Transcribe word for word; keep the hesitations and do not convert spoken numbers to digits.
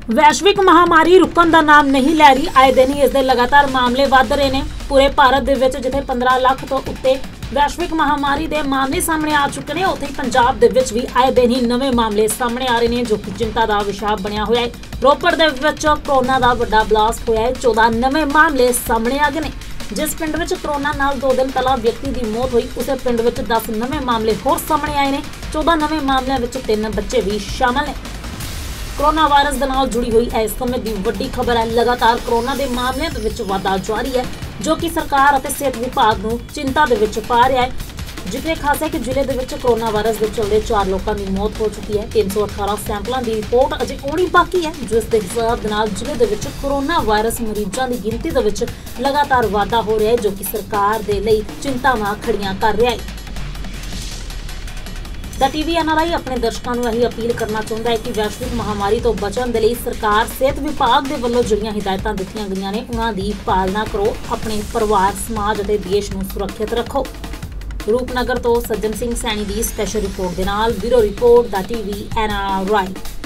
वैश्विक महामारी रुकण का नाम नहीं लै रही। आए दिन ही इसके लगातार मामले वध रहे हैं। पूरे भारत दे विच जिथे पंद्रह लाख तो उत्ते वैश्विक महामारी के मामले सामने आ चुके हैं, उत्थे पंजाब दे विच भी आए दिन ही नवे मामले सामने आ रहे हैं, जो कि चिंता का विषय बनया हुआ है। रोपड़ दे विच कोरोना का वड्डा ब्लास्ट होया है। चौदह नवे मामले सामने आ गए हैं। जिस पिंड विच कोरोना नाल दो दिन पहला व्यक्ति की मौत हुई, उस पिंड विच दस नवे मामले होर सामने आए हैं। चौदह नवे मामलों में तीन बच्चे भी शामिल हैं। कोरोना वायरस दे नाल जुड़ी हुई इस समय की वड्डी खबर है। लगातार कोरोना के मामलों के विच वाधा जारी है, जो कि सरकार और सेहत विभाग को चिंता के विच पा रहा है। जितने खास है कि जिले के विच कोरोना वायरस के चलते चार लोगों की मौत हो चुकी है। तीन सौ अठारह सैंपलों की रिपोर्ट अजे आनी बाकी है, जिस के हिसाब के नाल जिले के विच कोरोना वायरस मरीजों की गिनती के विच लगातार वाधा हो रहा है, जो कि सरकार के लिए चिंतावां खड़ियां कर रहा है। The TV N R I अपने दर्शकों को यही अपील करना चाहता है कि वैश्विक महामारी तो बचने के लिए सरकार सेहत विभाग के वलों जिहड़ियां हिदायतां दित्तियां गईयां ने, उन्हां दी पालना करो। अपने परिवार, समाज और देश को सुरक्षित रखो। रूपनगर तो सज्जन सिंह सैनी की स्पैशल रिपोर्ट के नाल bureau report the TV N R I.